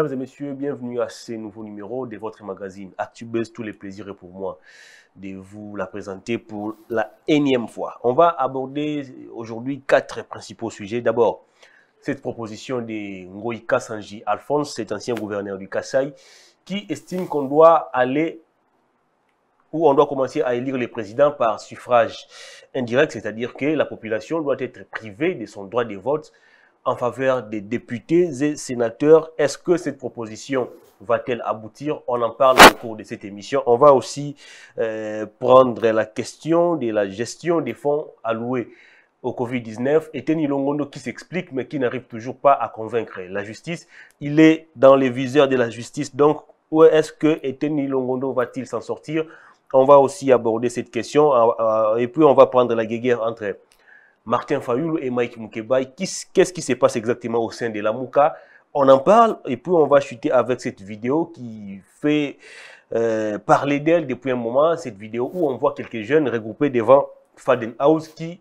Mesdames et messieurs, bienvenue à ce nouveau numéro de votre magazine ActuBuzz. Tous les plaisirs est pour moi de vous la présenter pour la énième fois. On va aborder aujourd'hui 4 principaux sujets. D'abord, cette proposition de Ngoï Kassanji Alphonse, cet ancien gouverneur du Kasaï, qui estime qu'on doit aller où on doit commencer à élire les présidents par suffrage indirect, c'est-à-dire que la population doit être privée de son droit de vote en faveur des députés et sénateurs. Est-ce que cette proposition va-t-elle aboutir? On en parle au cours de cette émission. On va aussi prendre la question de la gestion des fonds alloués au Covid-19. Et Teni Longondo qui s'explique mais qui n'arrive toujours pas à convaincre la justice. Il est dans les viseurs de la justice. Donc, où est-ce que Teni Longondo va-t-il s'en sortir? On va aussi aborder cette question et puis on va prendre la guéguerre entre Martin Fayulu et Mike Mukebai. Qu'est-ce qui se passe exactement au sein de la Mouka? On en parle et puis on va chuter avec cette vidéo qui fait parler d'elle depuis un moment. Cette vidéo où on voit quelques jeunes regroupés devant Faden House qui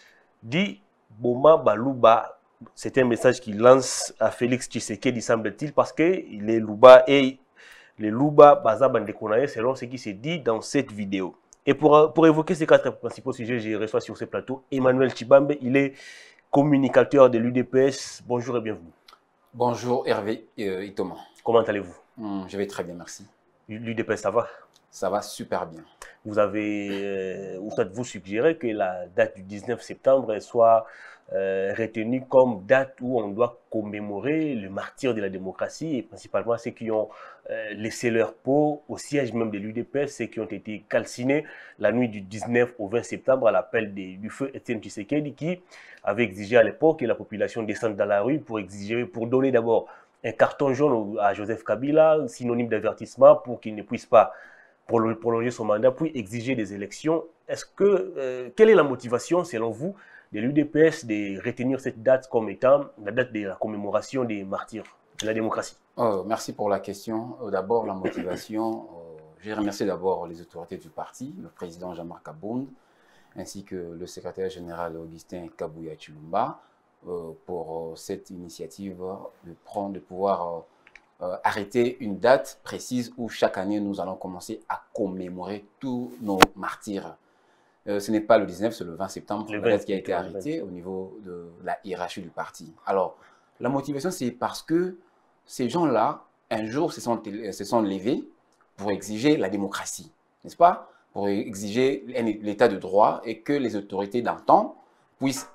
dit Boma Balouba. C'est un message qu'il lance à Félix Tshisekedi, semble-t-il, parce qu'il est Louba et les Louba Baza Bandekonaye, selon ce qui s'est dit dans cette vidéo. Et pour évoquer ces 4 principaux sujets, je reçois sur ce plateau Emmanuel Chibambe. Il est communicateur de l'UDPS. Bonjour et bienvenue. Bonjour Hervé Itoma. Comment allez-vous? Je vais très bien, merci. L'UDPS, ça va? Ça va super bien. Vous avez, vous suggérez que la date du 19 septembre soit retenue comme date où on doit commémorer le martyr de la démocratie et principalement ceux qui ont laissé leur peau au siège même de l'UDPS, ceux qui ont été calcinés la nuit du 19 au 20 septembre à l'appel du feu Étienne Tshisekedi qui avait exigé à l'époque que la population descende dans la rue pour donner d'abord un carton jaune à Joseph Kabila, synonyme d'avertissement pour qu'il ne puisse pas prolonger son mandat, puis exiger des élections. Est-ce que, quelle est la motivation, selon vous, de l'UDPS de retenir cette date comme étant la date de la commémoration des martyrs de la démocratie? Merci pour la question. D'abord, la motivation. Je remercie d'abord les autorités du parti, le président Jean-Marc Abound, ainsi que le secrétaire général Augustin Kabouya Chilumba, pour cette initiative de pouvoir arrêter une date précise où chaque année nous allons commencer à commémorer tous nos martyrs. Ce n'est pas le 19, c'est le 20 septembre, la date qui a été arrêtée au niveau de la hiérarchie du parti. Alors, la motivation, c'est parce que ces gens-là, un jour, se sont levés pour exiger la démocratie, n'est-ce pas? Pour exiger l'état de droit et que les autorités d'antan puissent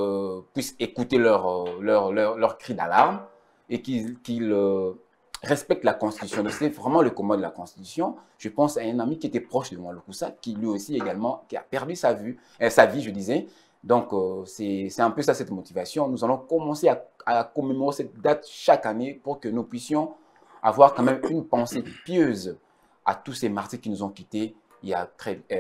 écouter leur cri d'alarme et qu'ils respecte la Constitution. C'est vraiment le combat de la Constitution. Je pense à un ami qui était proche de moi, le Koussa, qui lui aussi également, qui a perdu sa vie, je disais. Donc, c'est un peu ça, cette motivation. Nous allons commencer à commémorer cette date chaque année pour que nous puissions avoir quand même une pensée pieuse à tous ces martyrs qui nous ont quittés il y a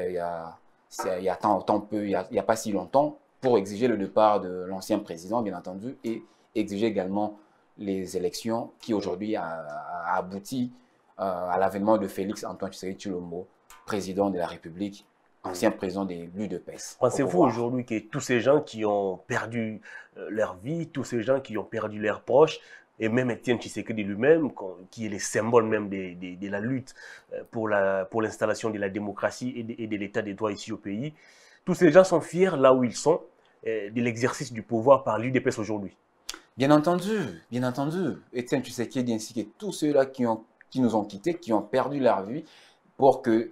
pas si longtemps pour exiger le départ de l'ancien président, bien entendu, et exiger également les élections qui aujourd'hui a abouti à l'avènement de Félix Antoine Tshisekedi Tshilombo, président de la République, ancien président de l'UDPS. Pensez-vous aujourd'hui que tous ces gens qui ont perdu leur vie, tous ces gens qui ont perdu leurs proches, et même Étienne Tshisekedi lui-même, qui est le symbole même de la lutte pour l'installation de la démocratie et de l'état des droits ici au pays, tous ces gens sont fiers là où ils sont de l'exercice du pouvoir par l'UDPS aujourd'hui? Bien entendu, Étienne Tshisekedi ainsi que tous ceux-là qui nous ont quittés, qui ont perdu leur vie pour que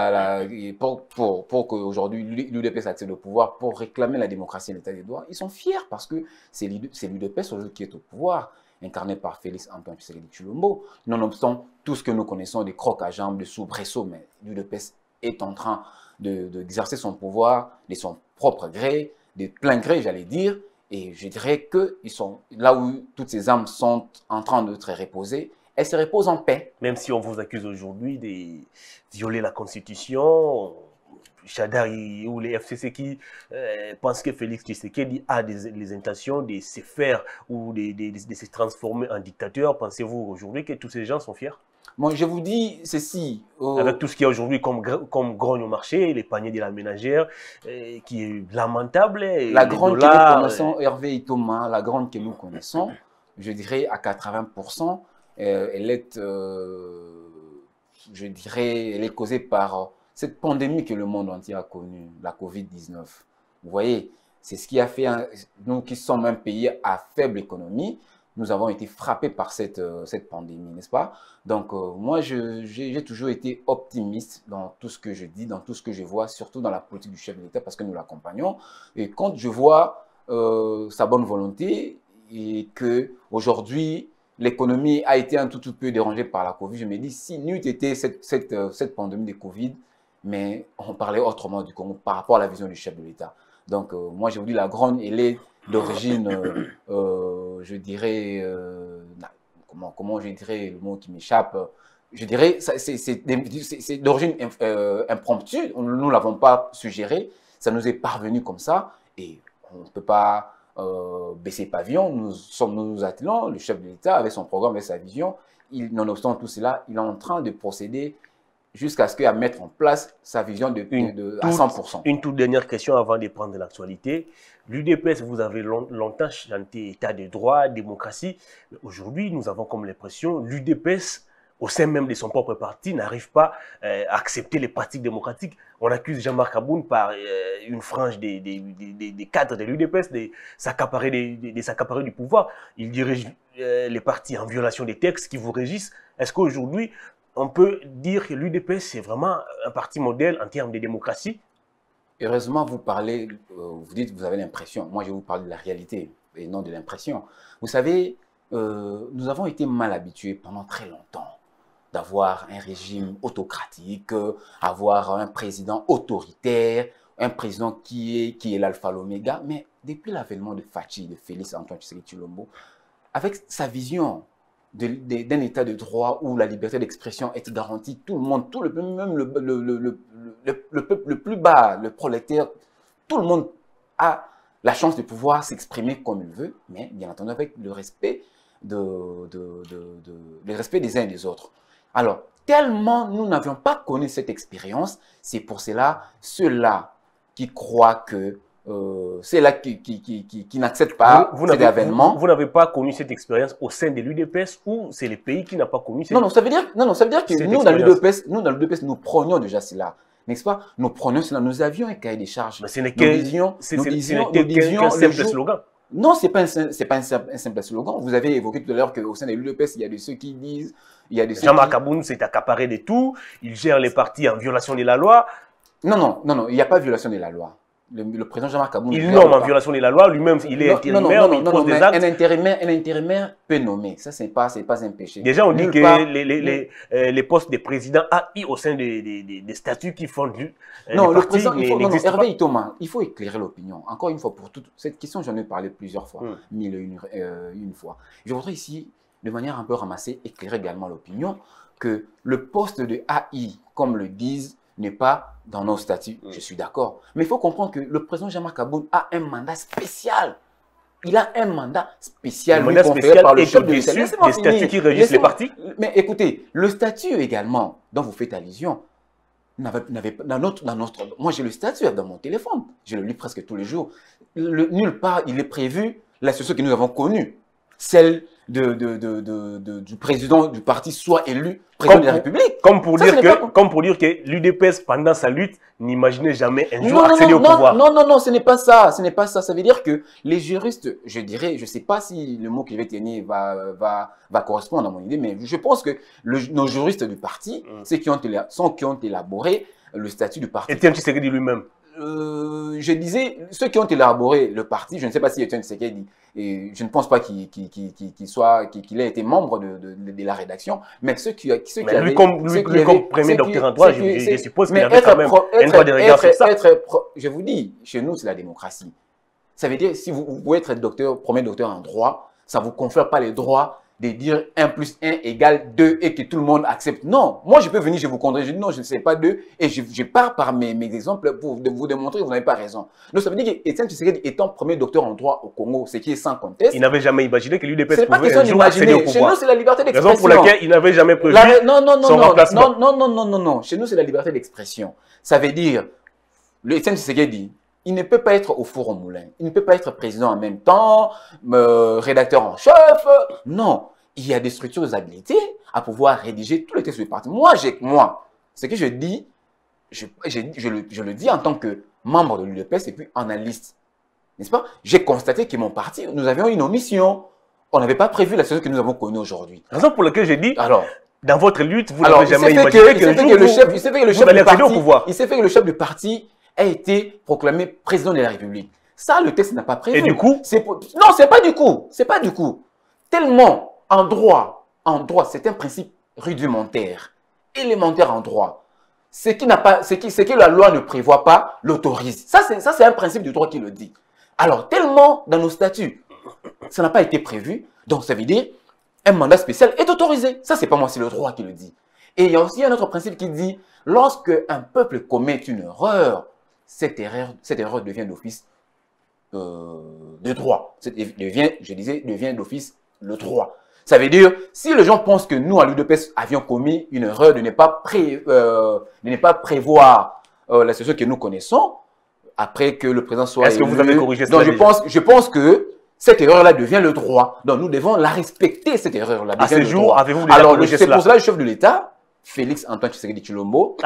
aujourd'hui l'UDPS accède au pouvoir pour réclamer la démocratie et l'état des droits, ils sont fiers parce que c'est l'UDPS aujourd'hui qui est au pouvoir, incarné par Félix Antoine Tshisekedi Tshilombo. Nonobstant tout ce que nous connaissons des crocs à jambes, de soubresauts, mais l'UDPS est en train d'exercer son pouvoir de son propre gré, de plein gré, j'allais dire. Et je dirais qu'ils sont là où toutes ces âmes sont en train d'être reposées, elles se reposent en paix. Même si on vous accuse aujourd'hui de violer la Constitution, Chadari ou les FCC qui pensent que Félix Tshisekedi a les intentions de se faire ou de se transformer en dictateur, pensez-vous aujourd'hui que tous ces gens sont fiers? Moi, je vous dis ceci. Avec tout ce qu'il y a aujourd'hui comme grogne au marché, les paniers de la ménagère, qui est lamentable. La grogne que nous connaissons, Hervé Itoma, la grogne que nous connaissons, je dirais à 80%, elle est, je dirais, elle est causée par cette pandémie que le monde entier a connue, la Covid-19. Vous voyez, c'est ce qui a fait, nous qui sommes un pays à faible économie, nous avons été frappés par cette pandémie, n'est-ce pas? Donc, moi, j'ai toujours été optimiste dans tout ce que je dis, dans tout ce que je vois, surtout dans la politique du chef de l'État, parce que nous l'accompagnons. Et quand je vois sa bonne volonté et qu'aujourd'hui, l'économie a été un tout peu dérangée par la Covid, je me dis, si n'eût été cette pandémie de Covid, mais on parlait autrement du Congo par rapport à la vision du chef de l'État. Donc, moi, je vous dis, la Gronde, elle est d'origine, je dirais, comment je dirais le mot qui m'échappe, je dirais, c'est d'origine impromptue, nous ne l'avons pas suggéré, ça nous est parvenu comme ça, et on ne peut pas baisser pavillon, nous attelons, le chef de l'État avec son programme, avec sa vision, nonobstant tout cela, il est en train de procéder jusqu'à ce qu'il mettre en place sa vision à 100%. Une toute dernière question avant de prendre l'actualité. L'UDPS, vous avez longtemps chanté état de droit, démocratie. Aujourd'hui, nous avons comme l'impression l'UDPS, au sein même de son propre parti, n'arrive pas à accepter les pratiques démocratiques. On accuse Jean-Marc Aboun par une frange des cadres de l'UDPS de s'accaparer du pouvoir. Il dirige les partis en violation des textes qui vous régissent. Est-ce qu'aujourd'hui, on peut dire que l'UDPS, c'est vraiment un parti modèle en termes de démocratie? Heureusement, vous parlez, vous dites que vous avez l'impression. Moi, je vous parle de la réalité et non de l'impression. Vous savez, nous avons été mal habitués pendant très longtemps d'avoir un régime autocratique, avoir un président autoritaire, un président qui est l'alpha l'oméga. Mais depuis l'avènement de Fachi, de Félix Antoine Tshisekedi Tshilombo, avec sa vision d'un état de droit où la liberté d'expression est garantie, tout le monde, même le peuple le plus bas, le prolétaire, tout le monde a la chance de pouvoir s'exprimer comme il veut, mais bien entendu avec le respect, le respect des uns et des autres. Alors, tellement nous n'avions pas connu cette expérience, c'est pour cela, ceux-là qui croient que c'est là qui n'acceptent pas cet événement. Vous n'avez pas connu cette expérience au sein de l'UDPS ou c'est le pays qui n'a pas connu cette expérience? Non, ça veut dire que nous, dans l'UDPS, nous prenions déjà cela. N'est-ce pas? Nous prenions cela. Nous avions un cahier des charges. Mais ce n'est qu'un simple slogan. Non, ce n'est pas un simple slogan. Vous avez évoqué tout à l'heure qu'au sein de l'UDPS, il y a de ceux qui disent... Jean-Marc Aboun s'est accaparé de tout. Il gère les partis en violation de la loi. Non, il n'y a pas de violation de la loi. Le président Jean-Marc Aboun... Il nomme en violation de la loi, lui-même, il est intérimaire, il pose des actes. Un intérimaire peut nommer, ça, ce n'est pas un péché. Déjà, on dit que les postes de président AI au sein des statuts qui font du parti n'existent pas. Hervé Thomas, il faut éclairer l'opinion. Encore une fois, pour toute cette question, j'en ai parlé plusieurs fois, une fois. Je voudrais ici, de manière un peu ramassée, éclairer également l'opinion que le poste de AI, comme le disent, n'est pas dans nos statuts, je suis d'accord. Mais il faut comprendre que le président Jean-Marc Aboun a un mandat spécial. Il a un mandat spécial. Le mandat spécial par le chef de l'État. Des statuts qui régissent les partis. Mais écoutez, le statut également, dont vous faites allusion, moi j'ai le statut dans mon téléphone. Je le lis presque tous les jours. Nulle part, il est prévu la situation que nous avons connue. Celle du président du parti soit élu président de la République. Comme pour dire que l'UDPS, pendant sa lutte, n'imaginait jamais un jour accéder au pouvoir. Non, ce n'est pas ça. Ce n'est pas ça. Ça veut dire que les juristes, je dirais, je ne sais pas si le mot que je vais tenir va correspondre à mon idée, mais je pense que nos juristes du parti, ceux qui ont élaboré le statut du parti. Etienne Tshisekedi lui-même. Je disais, ceux qui ont élaboré le parti, je ne sais pas si Etienne Tshisekedi, et je ne pense pas qu'il ait été membre de la rédaction, mais ceux qui avaient... Comme premier docteur en droit, je suppose qu'il avait quand même un droit de regard sur ça. Je vous dis, chez nous, c'est la démocratie. Ça veut dire, si vous pouvez être premier docteur en droit, ça ne vous confère pas les droits de dire 1 + 1 = 2 et que tout le monde accepte. Non, moi je peux venir, je vous contredire, je dis non, je ne sais pas 2 et je pars par mes exemples pour vous démontrer que vous n'avez pas raison. Donc ça veut dire qu'Etienne Tshisekedi étant premier docteur en droit au Congo, ce qui est sans conteste. Il n'avait jamais imaginé que l'UDPS pouvait un jour accéder au pouvoir. Chez nous, c'est la liberté d'expression. Raison pour laquelle il n'avait jamais prévu son remplacement. Non. Chez nous, c'est la liberté d'expression. Ça veut dire, Etienne Tshisekedi, il ne peut pas être au four au moulin. Il ne peut pas être président en même temps, rédacteur en chef. Non. il y a des structures habilitées à pouvoir rédiger tous les textes du parti. Moi, ce que je dis, je le dis en tant que membre de l'UDPS et puis analyste. N'est-ce pas? J'ai constaté que mon parti, nous avions une omission. On n'avait pas prévu la situation que nous avons connue aujourd'hui. Raison pour laquelle j'ai dit, alors, dans votre lutte, vous n'avez jamais imaginé il s'est fait que le chef du parti a été proclamé président de la République. Ça, le texte n'a pas prévu. Et du coup? Non, c'est pas du coup. C'est pas du coup. Tellement, en droit, c'est un principe rudimentaire, élémentaire en droit. Ce que la loi ne prévoit pas, l'autorise. Ça, c'est un principe du droit qui le dit. Alors, tellement dans nos statuts, ça n'a pas été prévu. Donc, ça veut dire, un mandat spécial est autorisé. Ça, c'est pas moi, c'est le droit qui le dit. Et il y a aussi un autre principe qui dit, lorsque un peuple commet une erreur, cette erreur devient d'office de droit. Devient d'office le droit. Ça veut dire, si les gens pensent que nous, à l'UDPS, avions commis une erreur de ne pas prévoir la situation que nous connaissons, après que le président soit élu. Est-ce que vous avez corrigé ça? Donc, je pense que cette erreur-là devient le droit. Donc, nous devons la respecter, cette erreur-là. À ce jour, avez-vous déjà corrigé cela? C'est pour cela que le chef de l'État, Félix Antoine Tshisekedi Tshilombo,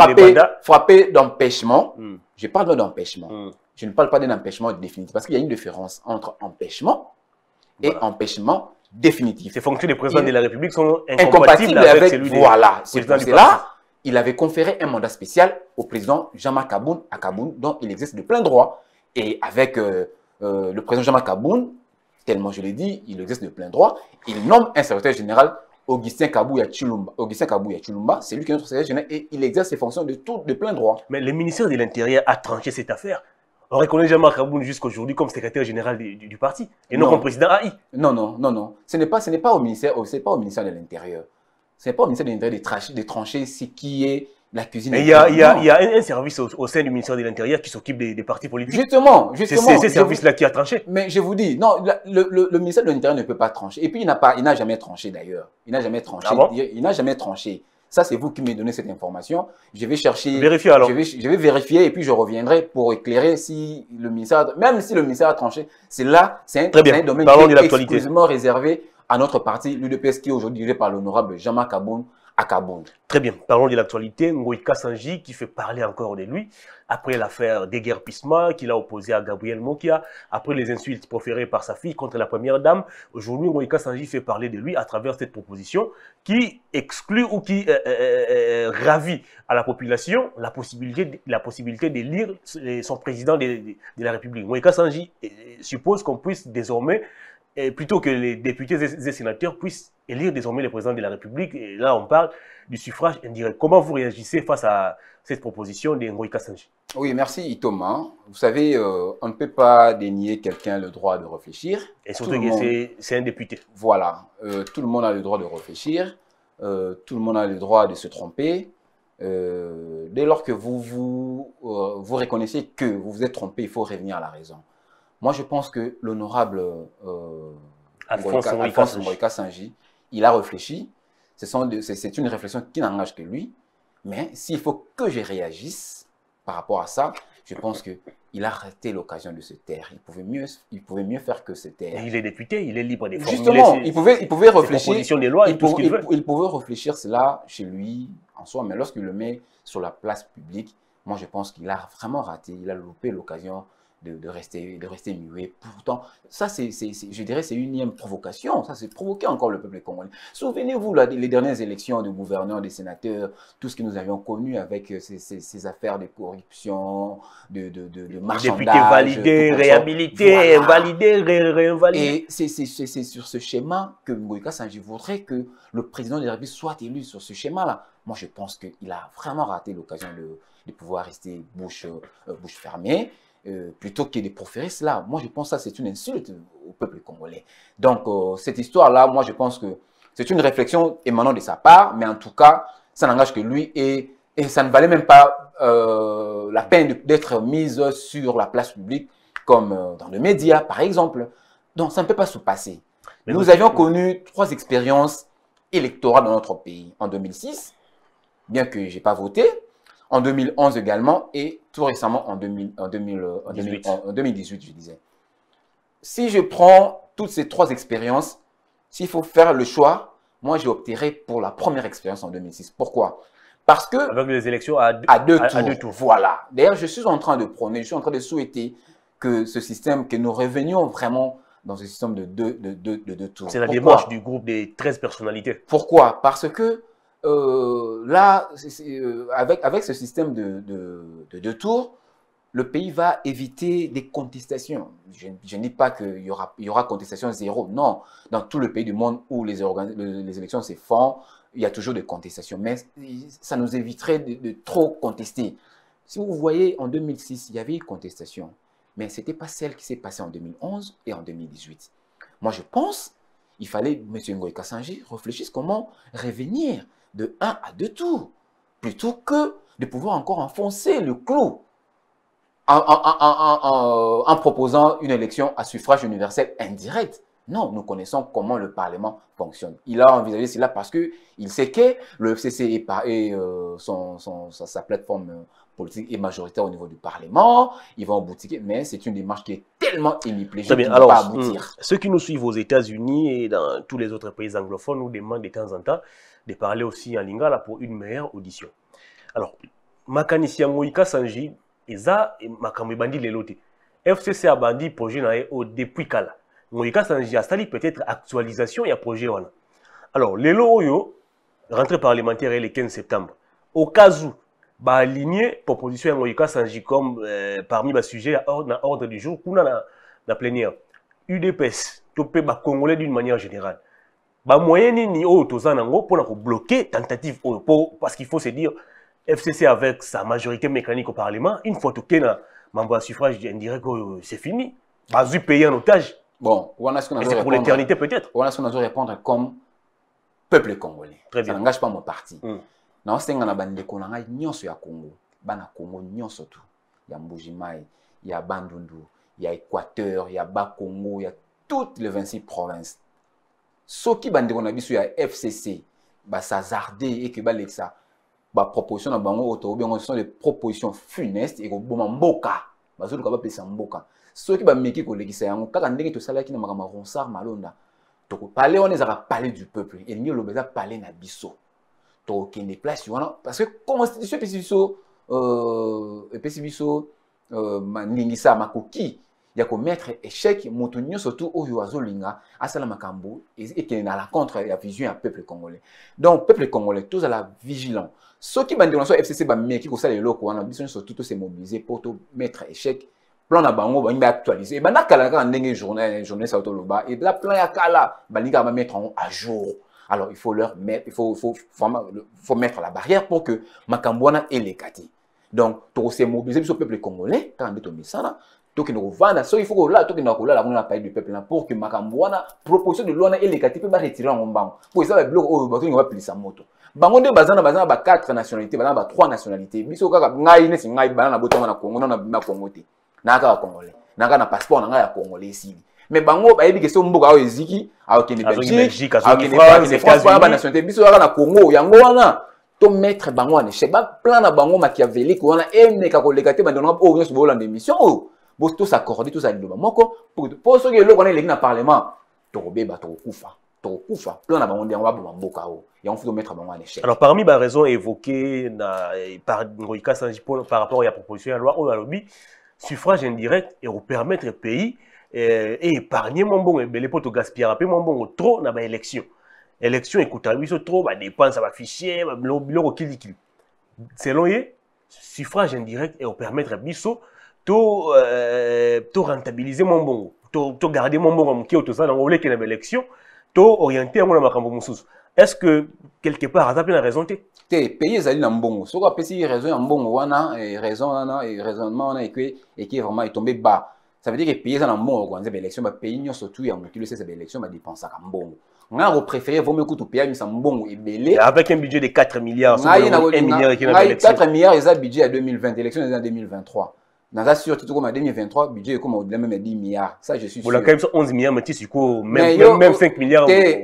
a frappé d'empêchement. Je parle d'empêchement. Je ne parle pas d'un empêchement définitif, parce qu'il y a une différence entre empêchement et empêchement définitif. Ces fonctions des présidents de la République sont incompatibles avec celui des c'est pour cela, il avait conféré un mandat spécial au président Jean-Marc Aboun à Kaboun, dont il exerce de plein droit. Et avec le président Jean-Marc Aboun, tellement je l'ai dit, il exerce de plein droit, il nomme un secrétaire général, Augustin Kabouya Tshilomba, c'est lui qui est notre secrétaire général et il exerce ses fonctions de plein droit. Mais le ministère de l'Intérieur a tranché cette affaire. On reconnaît Jean-Marc Aboun jusqu'aujourd'hui comme secrétaire général du parti et non comme président AI. Non. Ce n'est pas au ministère de l'Intérieur. Ce n'est pas au ministère de l'Intérieur de trancher ce qui est la cuisine. Mais il y a un service au sein du ministère de l'Intérieur qui s'occupe des partis politiques. Justement. C'est ce service-là qui a tranché. Mais je vous dis, non, le ministère de l'Intérieur ne peut pas trancher. Et puis, il n'a jamais tranché d'ailleurs. Il n'a jamais tranché. Ah bon? Il n'a jamais tranché. Ça, c'est vous qui m'avez donné cette information. Je vais chercher. Vérifier alors. Je vais vérifier et puis je reviendrai pour éclairer si le ministère, même si le ministère a tranché, c'est un domaine qui est exclusivement réservé à notre parti, l'UDPS, qui est aujourd'hui dirigé par l'honorable Jean-Marc Aboun à Kaboun. Très bien. Parlons de l'actualité. Ngoïka Sanji qui fait parler encore de lui après l'affaire déguerpissement qu'il a opposé à Gabriel Mokia, après les insultes proférées par sa fille contre la première dame. Aujourd'hui, Ngoïka Sanji fait parler de lui à travers cette proposition qui exclut ou qui ravit à la population la possibilité d'élire son président de la République. Ngoïka Sanji suppose qu'on puisse désormais, plutôt que les députés et sénateurs puissent élire désormais le président de la République. Et là, on parle du suffrage indirect. Comment vous réagissez face à cette proposition de Ngoïka Sanji? Oui, merci Itoma. Vous savez, on ne peut pas dénier quelqu'un le droit de réfléchir. Et surtout que c'est un député. Voilà. Tout le monde a le droit de réfléchir. Tout le monde a le droit de se tromper. Dès lors que vous reconnaissez que vous vous êtes trompé, il faut revenir à la raison. Moi, je pense que l'honorable Alphonse Ngoïka Sanji, il a réfléchi. C'est une réflexion qui n'engage que lui. Mais s'il faut que je réagisse par rapport à ça, je pense qu'il a raté l'occasion de se taire. Il pouvait mieux faire que se taire. Il est député, il est libre de formuler justement, il pouvait réfléchir. Des lois et tout ce qu'il veut. Il pouvait réfléchir cela chez lui en soi, mais lorsqu'il le met sur la place publique, moi je pense qu'il a vraiment raté. Il a loupé l'occasion de rester muet. Pourtant, ça, je dirais, c'est une énième provocation. Ça, c'est provoquer encore le peuple congolais. Souvenez-vous, les dernières élections de gouverneurs, des sénateurs, tout ce que nous avions connu avec ces affaires de corruption, de marchandage. Députés validés, réhabilités, invalidés, réinvalidés. Et c'est sur ce schéma que Ngoïka Sanji voudrait que le président de la République soit élu sur ce schéma-là. Moi, je pense qu'il a vraiment raté l'occasion de pouvoir rester bouche fermée. Plutôt que de proférer cela. Moi, je pense que ça, c'est une insulte au peuple congolais. Donc, cette histoire-là, moi, je pense que c'est une réflexion émanant de sa part, mais en tout cas, ça n'engage que lui et ça ne valait même pas la peine d'être mise sur la place publique, comme dans les médias, par exemple. Donc, ça ne peut pas se passer. Mais nous avions connu 3 expériences électorales dans notre pays. En 2006, bien que je n'ai pas voté, en 2011 également, et tout récemment en 2018, je disais. Si je prends toutes ces 3 expériences, s'il faut faire le choix, moi, j'ai opté pour la première expérience en 2006. Pourquoi? Parce que... Avec les élections à deux tours. Voilà. D'ailleurs, je suis en train de prôner, je suis en train de souhaiter que ce système, que nous revenions vraiment dans ce système de deux tours. C'est la démarche du groupe des 13 personnalités. Pourquoi? Parce que là, avec ce système de deux tours, le pays va éviter des contestations. Je ne dis pas qu'il y aura contestation zéro. Non. Dans tout le pays du monde où les élections se font, il y a toujours des contestations. Mais ça nous éviterait de trop contester. Si vous voyez, en 2006, il y avait une contestation. Mais ce n'était pas celle qui s'est passée en 2011 et en 2018. Moi, je pense qu'il fallait, M. Ngoï Kassanji, réfléchisse comment revenir de 1 à 2 tours, plutôt que de pouvoir encore enfoncer le clou en proposant une élection à suffrage universel indirect. Non, nous connaissons comment le Parlement fonctionne. Il a envisagé cela parce qu'il sait que le FCC sa plateforme politique est majoritaire au niveau du Parlement. Ils vont boutiquer, mais c'est une démarche qui est tellement hémiplégique qu'il ne va pas aboutir. Ceux qui nous suivent aux États-Unis et dans tous les autres pays anglophones nous demandent de temps en temps de parler aussi en lingala pour une meilleure audition. Alors, makanisi ya Ngoï Kassanji, eza makambo bandi lelote. FCC a bandi projet na depuis kala. Ngoï Kassanji a sali peut-être actualisation et projet wana. Alors, lelo oyo rentrée parlementaire est le 15 septembre. Au cas où ba aligner proposition ya Ngoï Kassanji comme parmi les sujets à ordre du jour kuna na plénière. UDPS topé ba congolais d'une manière générale. Ba moyen ni o tozanango pour bloquer tentative parce qu'il faut se dire FCC avec sa majorité mécanique au Parlement, une fois que na membre suffrage indirect c'est fini. Bazu payé en otage. Bon, c'est pour l'éternité peut-être. On a ce qu'on a répondre comme peuple congolais. Très bien. Ça n'engage pas mon parti. Dans ce qu'on a bandé qu'on a nyonso ya Congo, bana Congo nyonso tout. Il y a Mbujimai, il y a Bandundu, il y a Équateur, il y a Bas Congo, il y a toutes les 26 provinces. Ce qui bandé qu'on a vu sur la FCC, bah ça zardé et que bah ça, bah proposition na bango auto bien ce sont des propositions funestes et que bon mboka, bah zolo kaba pesa mboka. Ce qui va meki ko legisa yango kaka ndenge to sala ki na makama ronsard malonda. To parler on ezaka parler du peuple et ni lobeza parler na biso. To kende place wana parce que constitution pesi biso maningisa makoki ya ko mettre échec moto nyonso surtout oyo azolinga asala makambo et qui na la contre la vision ya peuple congolais. Donc peuple congolais tous à la vigilant. Ceux qui bandent sur FCC ba meki ko sala eloko wana biso surtout se mobiliser pour to mettre échec plan na bango ba actualiser et bana kala ka ndenge journée ça autoloba et la plan ya kala balinga ba mettre à jour. Alors il faut leur mettre faut mettre la barrière pour que makambwana ait les kati. Donc to se mobiliser sur le peuple congolais quand on met ça là to que nous vendre ça il faut que là to que nous là la parler du peuple là pour que makambwana proposition de loi na ait les kati peut ba retirer en bango. Pour ça le bloc oh ba to va plier sa moto. Bango de bazana ba 4 nationalités ba 3 nationalités. Biso kaka ngai ne si ngai bana na botonga na Congo na Congo te. Naka congolais naka na passeport nanga ya congolais ici mais bango ba yebi que so mboka o eziki a okene Belgique a okene France ba nationalité biso naka na Congo yango wana to mettre bango en échec ba plan na bango machiavélique wana emeka ko lekate ba ndona o nyonso bolanda émission o bo to s'accorder tout ça liloba moko pour ceux qui le connaissent na parlement to kobeba to kufa plan na bango ndengo ba mboka o et on faut mettre bango en échec. Alors parmi les raisons évoquées par Ngoï Kassanji par rapport à la proposition de loi au lobby suffrage indirect et vous permettre au pays et épargner mon bon et les potes gaspiller mon bon trop dans les élections. Élection écoute trop bah dépenses ça va fichier l'euro qui selon eux suffrage indirect et vous permettre biso to rentabiliser mon bon to garder mon bon qui auto ça dans les élections to orienter mon makambo mususu. Est-ce que quelque part ça peut la raison te pays ezali na mbongo soko apesi raison ya mbongo wana et raison wana et raisonnement wana et qui vraiment est tombé bas ça veut dire que pays ezali na mbongo kwa nzeba élection ba pays nyonso surtout ya mokili c'est ba élection ba dépensaka mbongo nga ko préférer vaut mieux que tout pays misa mbongo ebele avec un budget de 4 milliards sur 1 milliard qui na 4 milliards eza budget à 2020 élection est en 2023 dans la sûr tout comme en 2023 budget est comme au-delà même 10 milliards ça je suis sûr. Bon là quand même 11 milliards mais tu sais quoi même 5 milliards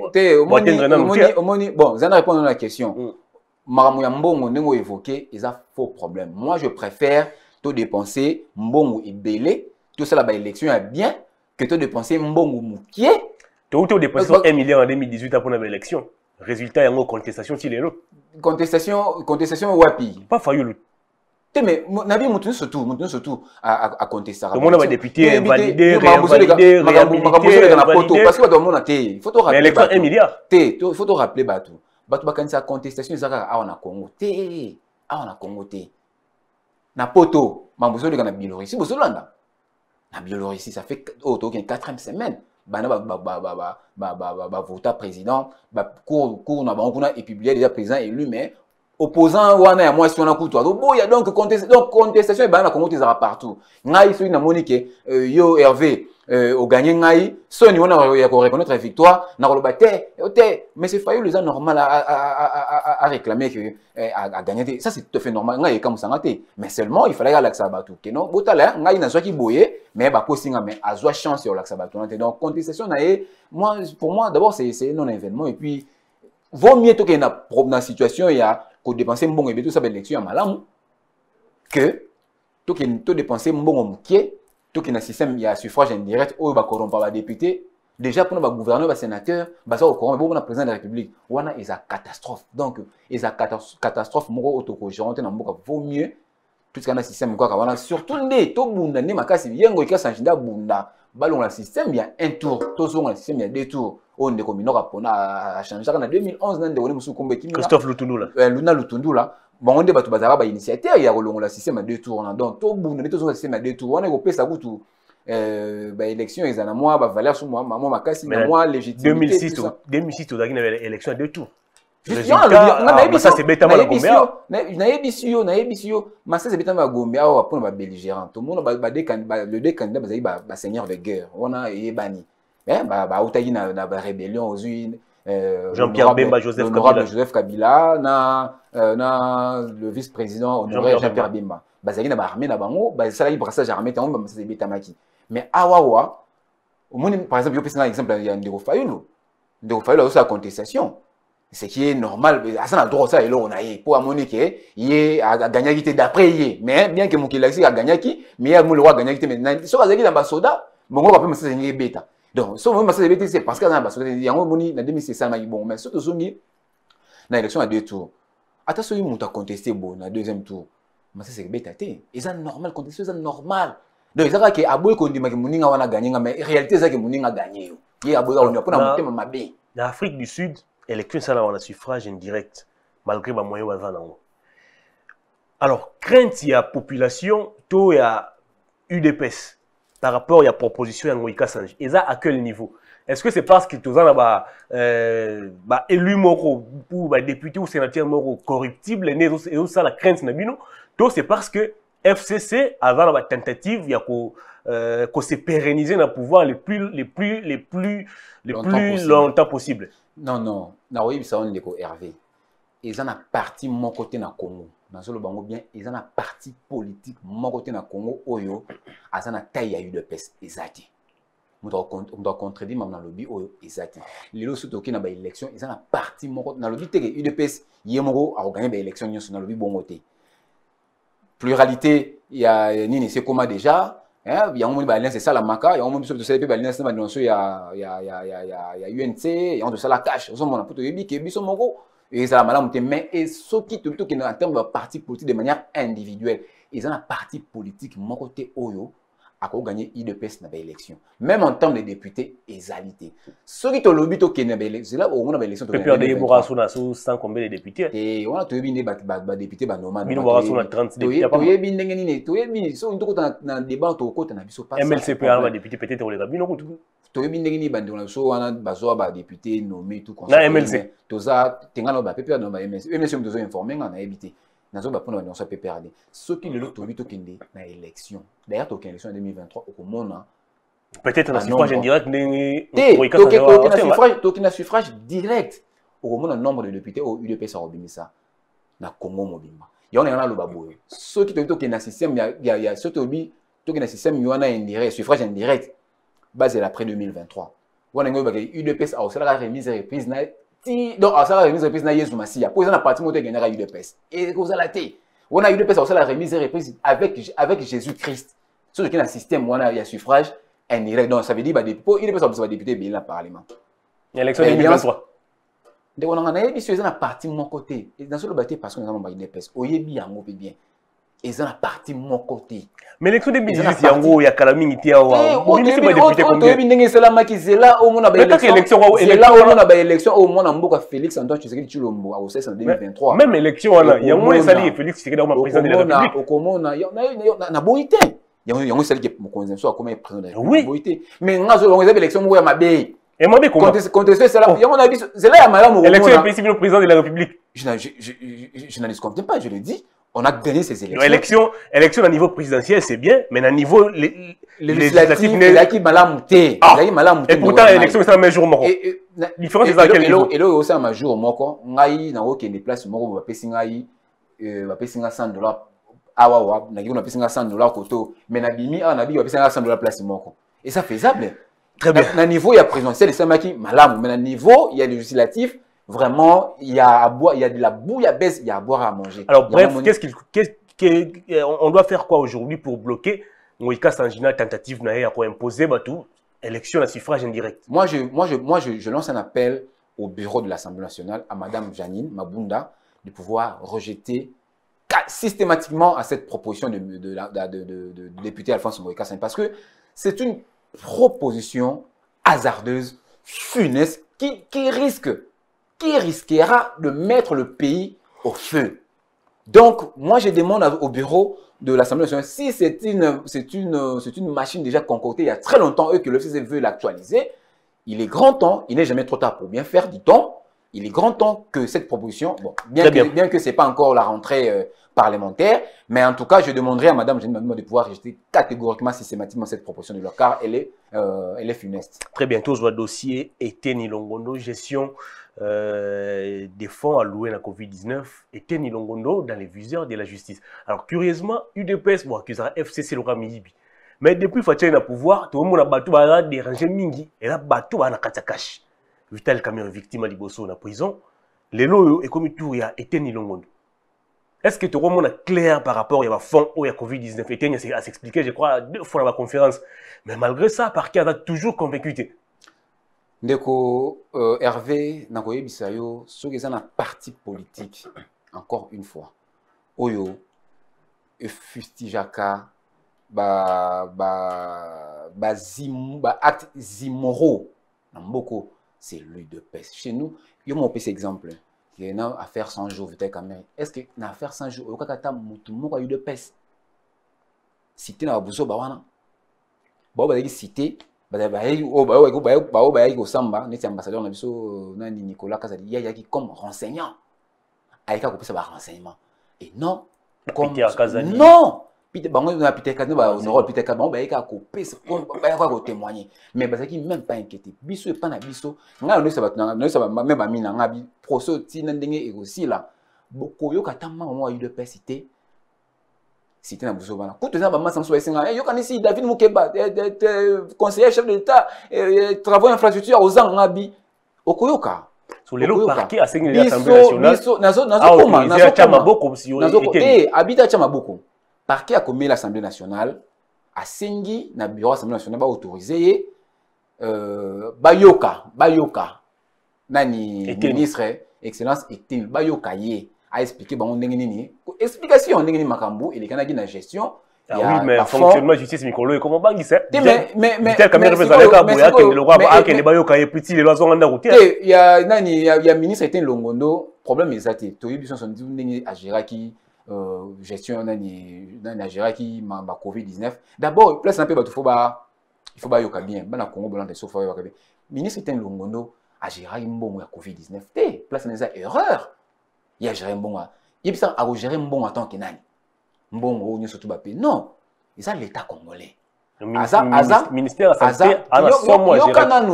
bon ça répond à la question. Maramouya mbongo nengo évoqué, ils ont faux problème. Moi, je préfère tout dépenser mbongo et belé, tout ça là, élection est bien, que tout dépenser mbongo moukié, Tu as dépassé 1 milliard en 2018 pour l'élection. Résultat, il y a une contestation. Contestation, wapi. Pas failli. Mais nabi mutu surtout à contester. Tout le monde va député valider, réhabiliter, parce que tout le monde a té. Il faut te rappeler. Mais l'électeur 1 milliard. Il faut te rappeler Batu. Batu bakanisa contestation ezaka a na Congo. Té, a na Congo té. Na poto, mambuso de na Biélorussie, bozolanda. Na Biélorussie, ça fait autour d'une 4e semaine. Bana vota président, cours na bango et publier déjà président élu mais opposant wana ya moi si on a couteau donc contestation et bana Congo tezara partout ngai so na monique yo Hervé au gagner ngai so ni wana ya ko reconnaître la victoire na ko baté mais c'est failli les gens normal à réclamer que à gagner ça c'est tout à fait normal ngai comme ça ngaté mais seulement il fallait l'accès batou que non botala ngai na soki boyé mais ba posinga mais a joie chance sur l'accès batou donc contestation na moi pour moi d'abord c'est non événement et puis vaut mieux to que na situation il y a qu'on dépenser mbongo et tout ça élection à malam que to dépenser mbongo mukie to que na système il y a suffrage indirect ou ba corrompre ba député déjà pour nos gouverneurs ba sénateurs ba ça au courant bon na président de la République wana is a catastrophe donc is a catastrophe moko otoko géronte na mboka vaut mieux tout ce qu'on a système quoi wana surtout ndé to bunda ne makasi yengo ikasa njinda bunda balon la système il y a un tour to so le système il y a deux tours on est comme inora pona a changé en 2011 nande woni musu kombe kimi Christophe Lutundula Luna Lutundula bon on débat to bazara ba initiateur il y a le système à deux tours donc to bunda to so système à deux tours on est ko pesa kutu ba élection ezana moi ba valeur sur moi makasi na moi légitimité 2006 to daki na élection à deux tours. Ça c'est bêtement la Gombe. Na ebisio, mais ça c'est bêtement la Gombe awa pour ba belligérant. Tout le monde ba le deux candidats bazali ba seigneur de guerre. On a yebani. Ba utayi na ba rébellion aux unes Jean-Pierre Bemba, Joseph Kabila na le vice-président honoré Jean-Pierre Bemba. Bazali na ba armée na bango, ba sala yi brassage armé tango ba c'est bétamaki. Mais awawa au monde par exemple, yo pesa un exemple il y a Ndeko Fayulu. Ndeko Fayulu a aussi la contestation. Ce qui est normal, ça n'a droit ça et là on a pour Monique, il a gagné qui d'après mais bien que mon Kilaxi a gagné qui, mais il y a le roi gagné qui mais sur la ambassadeur, bon on va pas me c'est bêta. Donc sur moi c'est bêta c'est parce que dans l'ambassadeur il y a un moni dans 2016 ça m'a dit bon mais surtout zongi dans l'élection à deux tours. Attention il monte à contester bon dans deuxième tour. Mais ça c'est bêta té. Et ça normal contester ça normal. Donc ça que aboy qu'on dit que moninga wana gagné mais réalité ça que moninga gagné. Il y a aboy on a pas monter ma bé. En Afrique du Sud élection ça on a suffrage indirect malgré les moyens avant. Alors crainte il y a population tout il y a UDPS par rapport il y a proposition à Ngoïka Sanj et ça à quel niveau est-ce que c'est parce que tous en élu moro ou député ou sénateur moro corruptible et ça la crainte n'a bino tout c'est parce que FCC avant la tentative il y a qu'on s'est pérennisé dans le pouvoir les plus longtemps possible. Non, oui, ça on est Hervé. Ils ont un parti mon côté na Congo. Dans le bango bien, ils ont un parti politique mon côté na Congo. Oyo, ils ont un taille à UDPS. Exact. On doit contredire même dans le lobby. Oyo, exact. Les autres surtout qui na ba élection, ils ont un parti mon côté. Dans le lobby, t'es UDPS, yemoro a gagné ba élection dans le lobby bon côté. Pluralité, il y a Nini Sekoma déjà. Il y a un moment de ça la maca, il y a un moment de ça il y a UNC, il y a de ça la cache. On a pour te dire que biso moko et ça la malade mais et ce qui tout en termes de parti politique de manière individuelle, ils ont un parti politique mon côté oyo a gagné IDPS dans l'élection. Même en termes de députés, égalité. Ce qui te lobby to Kenya c'est là où on a l'élection. Peur de Yebora sous sans combien de députés. Et on a tout bien des députés normal. Mino Bora sous 30 députés. To yebi ndenge nini, to yebi so ndoko na débat to côté na biso pas. MLCP a député peut-être on les a bino tout. To yebi ndenge nini bandi on so wana bazo ba député nommé tout comme ça. Na MLC. To za tengana ba PPR dans ba MLC. MLC me dozo informer na éviter. Nazo ba pona dans sa PPRD. Ce qui le to bito kende na élection. D'ailleurs to élection en 2023 au Komona. Peut-être un suffrage indirect un suffrage direct au moins un nombre de députés au UDPS Robimisa na Congo mobimba il y en a le baboy ceux qui te un système il y a surtout un système il y en a indirect suffrage indirect basé après 2023 on a UDPS a aussi la remise et reprise na donc à ça la remise et reprise na Yesu Masia pour ça parti moto gagner UDPS et cause la té on a UDPS a aussi la remise et reprise avec Jésus-Christ ceux qui un système on a il y a suffrage indirect donc ça veut dire pour UDPS a besoin de députés bien le parlement Élection 2023. Donc, on a une partie de mon côté. Et dans ce cas, parce qu'on a un IDPS, on y est bien, bien. Et ça a parti de mon côté. Mais l'élection 2018, il y a un gros, il y a Kalami qui est là. Il y a élection au moins en Félix Antoine Tshisekedi Tshilombo à Ossès en 2023. Même élection, il y a moins Sali et Félix Tshisekedi comme président de la République. Au Komona, il y a boité. Il y a un Sali qui est président comme président de la République. Oui. Mais on a une élection où il y a Mabé. Et Mabé comment? Contester cela. Il y a un avis. C'est là il y a madame. Élection principale président de la République. Je n'en disconne pas, je le dis. On a gagné ces élections. Élection à niveau présidentiel, c'est bien, mais à niveau législatif, il y a qui malamouté. Et pourtant, l'élection, c'est un même jour. La différence est à quel niveau? Et là, aussi, un jour, moi, ngai na oké des places, moi, on va payer ngai, $100. Awawa, na on va payer $100 koto, mais na bimi, on a dit, on va payer $100 place, moi. Et ça faisable. Très bien. Na niveau, il y a présidentiel, c'est un qui malam, mais na niveau, il y a législatif. Vraiment, il y a à boire, il y a de la bouillabaisse, il y a à boire à manger. Alors, bref, on doit faire quoi aujourd'hui pour bloquer Moïka Sanjina tentative pour imposer tout élection à suffrage indirect? Moi, je lance un appel au bureau de l'Assemblée nationale à Madame Janine Mabunda de pouvoir rejeter systématiquement à cette proposition de député Alphonse Moïka Sanjina parce que c'est une proposition hasardeuse, funeste, qui risquera de mettre le pays au feu. Donc, moi, je demande au bureau de l'Assemblée nationale, si c'est une machine déjà concoctée il y a très longtemps, eux que le FCC veut l'actualiser, il est grand temps, il n'est jamais trop tard pour bien faire, dit-on, il est grand temps que cette proposition, bon, bien que ce n'est pas encore la rentrée parlementaire, mais en tout cas, je demanderai à Mme Janine Mabunda de pouvoir rejeter catégoriquement, systématiquement cette proposition de leur car elle est funeste. Très bientôt, je vois dossier Eteni Longondo, gestion des fonds alloués à la Covid-19, Eteni Longondo dans les viseurs de la justice. Alors, curieusement, UDPS, bon, accusera FCC Laura Miyibi. Mais depuis Fatih na pouvoir, tout le monde a battu, a dérangé Mingi, et là, battu, a Katakash. Vital Cameroun, victime de Bosso, en prison. Les lois, et comme tout, il y a Eteni Longondo. Est-ce que tout le monde est clair par rapport à fonds ou à Covid-19? Eteni a s'expliqué, je crois, 2 fois dans la conférence. Mais malgré ça, Parquet a toujours convaincu. Ndeko Hervé Nakoye Bisayo, ceux qui sont dans parti politique, encore une fois, Oyo, Fustijaka, acte Zimoro, Namboko, c'est lui de peste. Chez nous, il y a un petit exemple. Il y a une affaire 100 jours, est-ce que dans l'affaire 100 jours, il y a eu de peste? Cité dans la bousso, cité. Ambassadeur Nicolas Kazadi, il y a comme renseignant. Il y a renseignement. Et non, comme non. Peter Kazadi, témoigner. Mais parce qu'il même pas inquiété. Biso et pas na biso. Même aussi là. Beaucoup yo katama moi eu de cité. Cité na Bouzobana. Quand tu as maman sans soin, yo kan ici David Moukeba, conseiller chef de l'État, travaux infrastructure aux Angabi. Okoyoka. Sur les lots parqués à l'Assemblée nationale. Habita Chamaboko. Parquet a commis l'Assemblée nationale. A Sengi, na bureau Assemblée nationale, ba autorisé. Bayoka. Nani ministre, excellence, et Bayoka ye. A expliqué bon explication ndengeni makambu et les canadiens na gestion oui mais fonctionnement justice mikolo comment bangi c'est mais tel caméra président ka boya que le roi a que les bayoka et petit les lois sont en route il y a ministre était Longondo problème exact to yibiso son dit ndenge a gérer qui gestion nani a gérer qui ma Covid-19 d'abord place un peu il faut bayoka bien bana Congo blanc de sofa bayoka bien ministre était Longondo a gérer mbongo ya Covid-19 place na erreur. Il y a géré un bon. Il y a géré un bon en tant que nani. Bon, non. C'est l'État congolais. Le ministère de la Santé a la somme à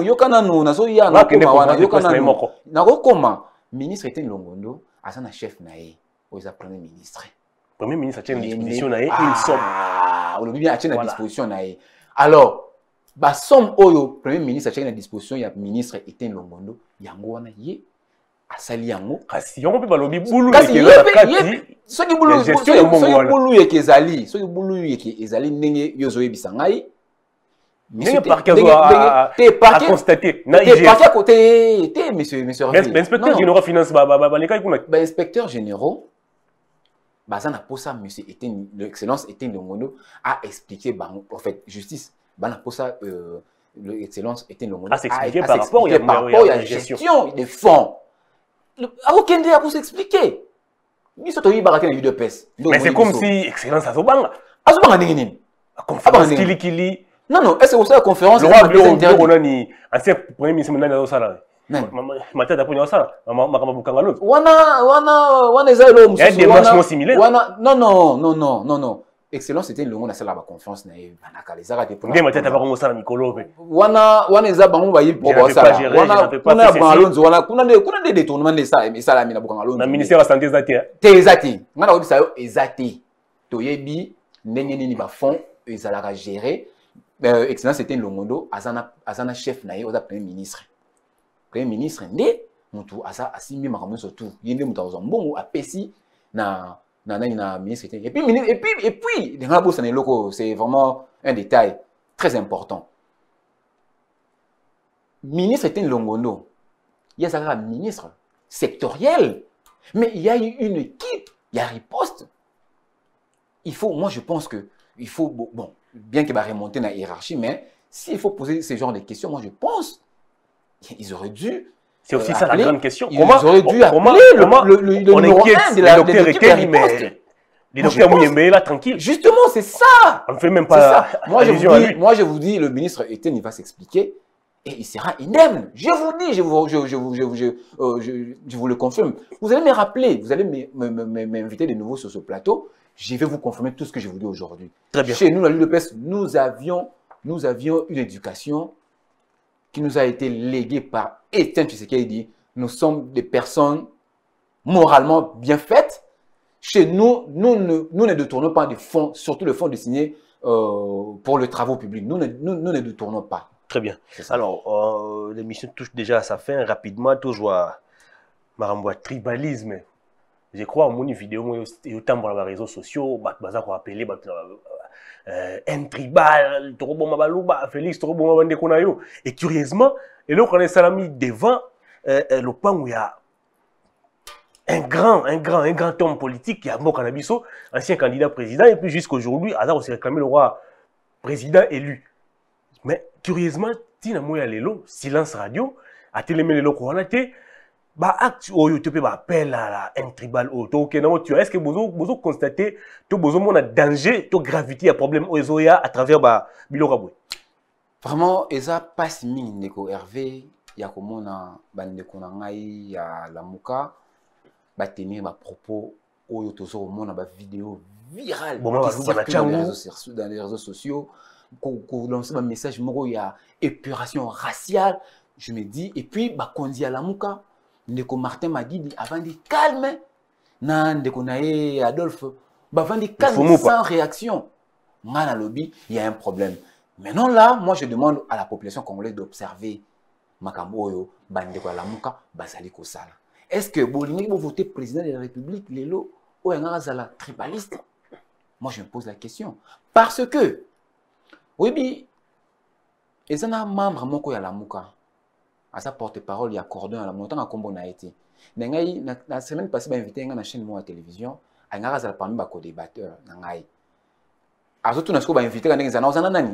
comment ministre était Longondo, a un chef naé, ou il a premier ministre. Premier ministre a une disposition naé, une somme. Ah, on lui a une disposition naé. Alors, la somme où premier ministre a une disposition, il y a ministre était Longondo, il y a un gouana yé. Asali yango kasi yango pe balobi bulu soki bulu yeke ezali ndenge yozoyebisa ngai Monsieur parquet à constater. T'es parquet à côté, monsieur inspecteur général finance inspecteur général, bazana pour ça monsieur l'excellence Étienne Longondo a expliqué en fait justice, bana pour ça l'excellence Étienne Longondo a expliqué par rapport à la gestion des fonds. Aucun des a pour s'expliquer. Mais c'est comme si excellence a sobanga. Conférence kili. Non, est-ce que vous savez la conférence? Le roi on a ni ancien premier ministre maintenant au salaire. Mata da ponya sala. Makama bukanga l'autre. Wana ezalo mususu. Il y a des démarches similaires. Non. Excellence c'était le monde à la conférence na banaka les arrêter pour. Ndé mata ba kongo sala mikolo pe. Wana eza bango ba yi pour ça. Kuna des détournements de ça et ça la mina bukanga l'autre. Na ministère de la santé ezati. Ngana obi ça ezati. Toyebi ndenge nini ba fond ezalaka gérer. Excellence c'était Longondo azana chef na ye oza premier ministre. Premier ministre ndé mutu asa asimi makambo surtout yende mutu azambongo apesi na ministre et puis c'est vraiment un détail très important. Ministre était Longondo, il y a un ministre sectoriel, mais il y a une équipe, il y a riposte. Moi je pense que il faut, bon, bien qu'il va remonter dans la hiérarchie, mais s'il faut poser ce genre de questions, moi je pense qu'ils auraient dû. C'est aussi ça la grande question. Comment aurait dû appeler le numéro 1 de la l'équipe de riposte. Les docteurs Mouyembe là tranquille. Justement, c'est ça. On ne fait même pas. Moi je vous dis, le ministre Etienne il va s'expliquer et il sera indemne. Je vous dis, je vous le confirme. Vous allez me rappeler, vous allez m'inviter de nouveau sur ce plateau. Je vais vous confirmer tout ce que je vous dis aujourd'hui. Très bien. Chez nous, la l'UDPS, nous avions une éducation qui nous a été léguée par Etienne Tshisekedi. Nous sommes des personnes moralement bien faites. Chez nous, nous ne détournons pas des fonds, surtout le fonds destiné pour les travaux publics. Nous ne détournons pas. Très bien. Alors, l'émission touche déjà à sa fin. Rapidement, toujours à tribalisme. Je crois en mon vidéo, il y a autant dans les réseaux sociaux, baza ko appeler un tribal, Félix, et curieusement, et là on est salami devant le pan où il y a un grand homme politique qui a Mbo Canabiso, ancien candidat président, et puis jusqu'aujourd'hui, Azar s'est réclamé le roi président élu. Mais curieusement, Tina Moya Lelo, silence radio, a télémé le coronité. Acte au YouTube appel à un tribal auto. Est-ce que vous constatez que vous avez un danger, une gravité, un problème à travers Biloraboué? Vraiment, ça passe mine Neko Hervé, il y a comme on a bandeko nangai ya Lamuka, tenir ma propos au yotozo mon a vidéo virale dans les réseaux sociaux, qu'on lance un message moro il y a épuration raciale. Je me dis et puis kondi à Lamuka. Ndeko Martin m'a dit avant de calme, Ndeko Nae Adolphe, avant de calme sans réaction. Ngana lobby, il y a un problème. Maintenant là, moi je demande à la population congolaise d'observer Makamboyo, Bandeko Lamuka, Bazali Kosala. Est-ce que Bolingi vous votez président de la République, Lelo, ou Ngazala tribaliste? Moi je me pose la question. Parce que, oui, ils ont un membre Moko Yalamuka. À sa porte-parole, il y a cordon à la montagne à Combo Naïti. La semaine passée, j'ai invité une chaîne à la télévision. Il y a un parmi les débatteurs. A tout le monde a invité les gens.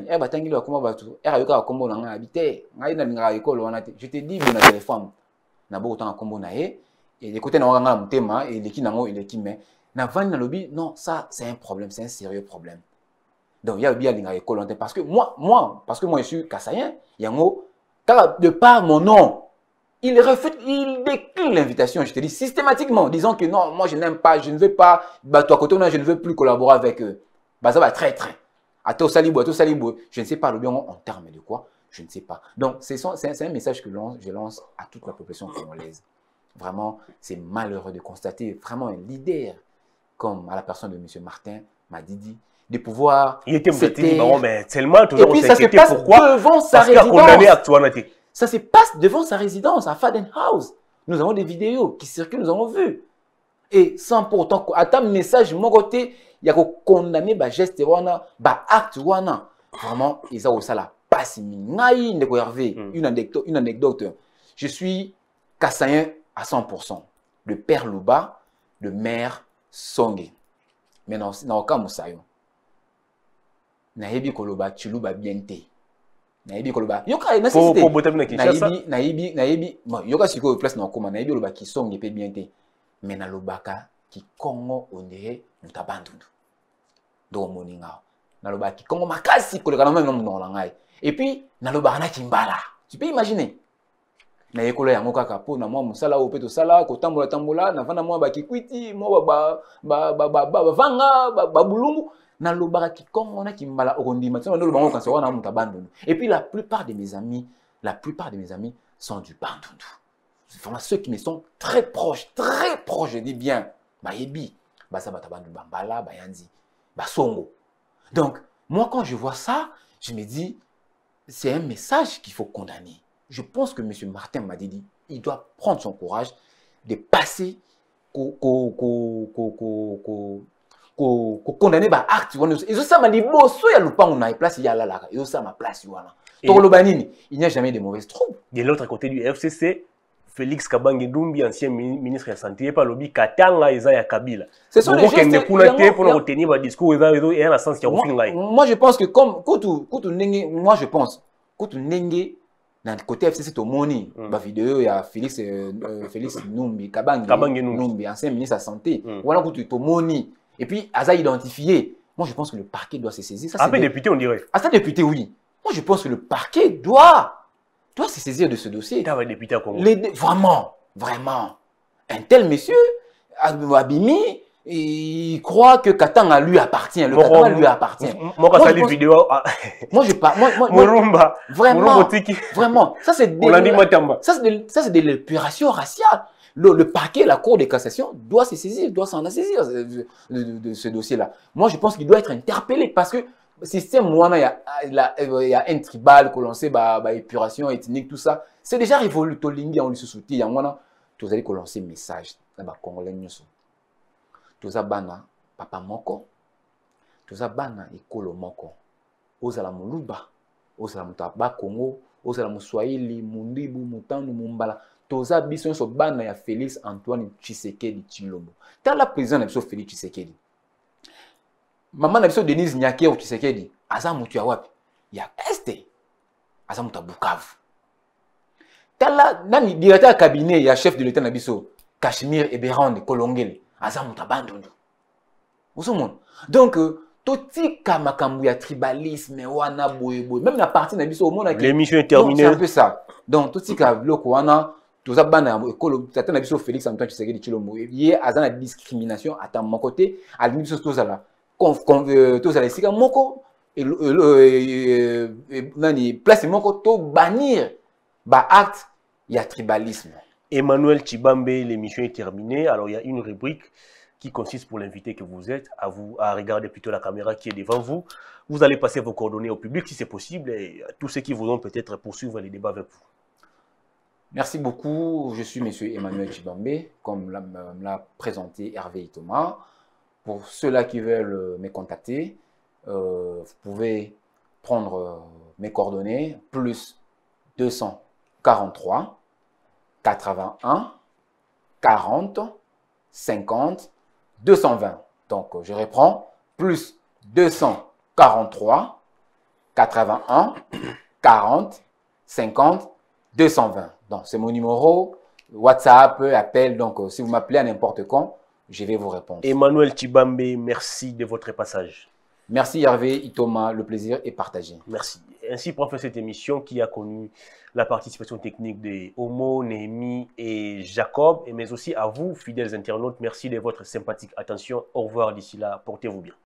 Je te dis, il téléphone. Na beaucoup temps à Combo Naïti. Et écoutez, on a un thème et les qui n'ont et qui mais na van na lobby. Non, ça c'est un problème, c'est un sérieux problème. Donc il y a bien les écoles parce que moi, je suis kassayen. Il y a car de par mon nom, il décline l'invitation, je te dis systématiquement, disant que non, moi je n'aime pas, je ne veux pas, toi côté je ne veux plus collaborer avec eux. Ça va très. À tout salibou, je ne sais pas le bien en termes de quoi, je ne sais pas. Donc c'est un message que je lance à toute la population congolaise. Vraiment, c'est malheureux de constater vraiment un leader comme à la personne de M. Martin Madidi, de pouvoir. Il était mais tellement toujours. Et puis ça se passe devant sa résidence. Ça se passe devant sa résidence à Fadenhouse. Nous avons des vidéos qui circulent, nous avons vu. Et sans pourtant, à ta message, mon côté, il y a condamné geste wana, acte wana. Vraiment, ils ont ça la passe Ngai Ndeko Hervé, une anecdote. Je suis Kassayen à 100%. Le père Luba, le maire Songe. Mais non, c'est aucun moussaillon. Naïbi Koloba, Chiluba Biente. Naïbi Koloba. Yoka, pour botamina Kinshasa. Naïbi, bon, Yoka Siko place na Koma, Naïbi Koloba qui Songe pe Biente. Mais na Lobaka qui Kongo onere mutabandundu. Do moninga. Na Lobaka qui Kongo makasi koleka na même nom langai. Et puis na Lobaka na Kimbala. Tu peux imaginer. Na yekola yango kaka po na mwa musala o peto sala ko tambola na vana mwa ba kikwiti mwa ba vanga ba bulungu na lobaka kikongo na kimbala okondima tsona ndo lobango kanso wana muta bandundu. Et puis la plupart de mes amis sont du bandundu. C'est vraiment ceux qui me sont très proches, je dis bien. Ba yebi ba sa bata bandundu bambala ba yanzi ba songo. Donc moi quand je vois ça, je me dis c'est un message qu'il faut condamner. Je pense que M. Martin m'a dit, il doit prendre son courage de passer condamner par acte. Et ça m'a dit, bon, soit il y a le pan, on a place, il y a là, et ça m'a place, il n'y a jamais de mauvaises troupes. De l'autre côté du FCC, Félix Kabange Dumbi, ancien ministre de la Santé, par lobby Katanga et Zaya Kabila. C'est ça, les gens pour retenir votre discours et un sens qui a moi, je pense que comme, moi, je pense, quand tu n'engue, dans le côté FCC, tu as moni, la vidéo, il y a Félix Numbi, Kabange Numbi, ancien ministre de la Santé. Voilà, quand tu as moni. Et puis, Aza identifié. Moi, je pense que le parquet doit se saisir. Un peu député, on dirait. Ah, ça, député, oui. Moi, je pense que le parquet doit se saisir de ce dossier. Tu as un député à Congo. Vraiment. Un tel monsieur, Abimi, il croit que Katanga lui appartient. Le Katanga lui appartient. Moi, quand ça les vidéos. Moi, je parle. Vraiment. Ça, c'est de l'épuration raciale. Le parquet, la Cour de cassation doit se saisir, doit s'en saisir de ce dossier-là. Moi, je pense qu'il doit être interpellé parce que le système, il y a un tribal que l'on sait, épuration ethnique, tout ça. C'est déjà révolu. On lui soutient. Vous allez lancer un message dans les Congolais. Toza bana papa moko, toza bana ekolo moko. Ozala muluba, ozala mutaba Congo, ozala muswahili, mundibu, mutandu, mumbala. Toza biso so bana ya Félix Antoine Tshisekedi Tshilombo. Tala président na biso Félix Tshisekedi. Maman na biso Denise Nyakero Tshisekedi, aza mutu ya wapi? Ya Este. Aza mutu ya Bukavu. Tala nani directeur cabinet ya chef de l'État na biso Kashmir Eberhard Kolongele. Donc, totika makambu ya tribalisme wana boyeboy. Même la partie na biso au monde l'émission est terminée. C'est un peu ça. Donc, totika bloko wana toza bana ekolo tata na biso Félix Antoine Tshisekedi Tshilombo. Yé azana discrimination à mon côté, à l'union tozala. Tozala sika moko nani place moko to bannir ba acte ya tribalisme. Emmanuel Tshibambe, l'émission est terminée. Alors, il y a une rubrique qui consiste pour l'invité que vous êtes à regarder plutôt la caméra qui est devant vous. Vous allez passer vos coordonnées au public si c'est possible et à tous ceux qui voudront peut-être poursuivre les débats avec vous. Merci beaucoup. Je suis M. Emmanuel Tshibambe, comme l'a présenté Hervé Itoma. Pour ceux-là qui veulent me contacter, vous pouvez prendre mes coordonnées, plus 243 81 40 50 220. Donc, je reprends. Plus 243 81 40 50 220. Donc, c'est mon numéro. WhatsApp, appel. Donc, si vous m'appelez à n'importe quand, je vais vous répondre. Emmanuel Tshibambe, merci de votre passage. Merci Hervé Itoma, le plaisir est partagé. Merci. Ainsi prend fin cette émission qui a connu la participation technique de Homo, Néhémie et Jacob, mais aussi à vous, fidèles internautes. Merci de votre sympathique attention. Au revoir d'ici là. Portez-vous bien.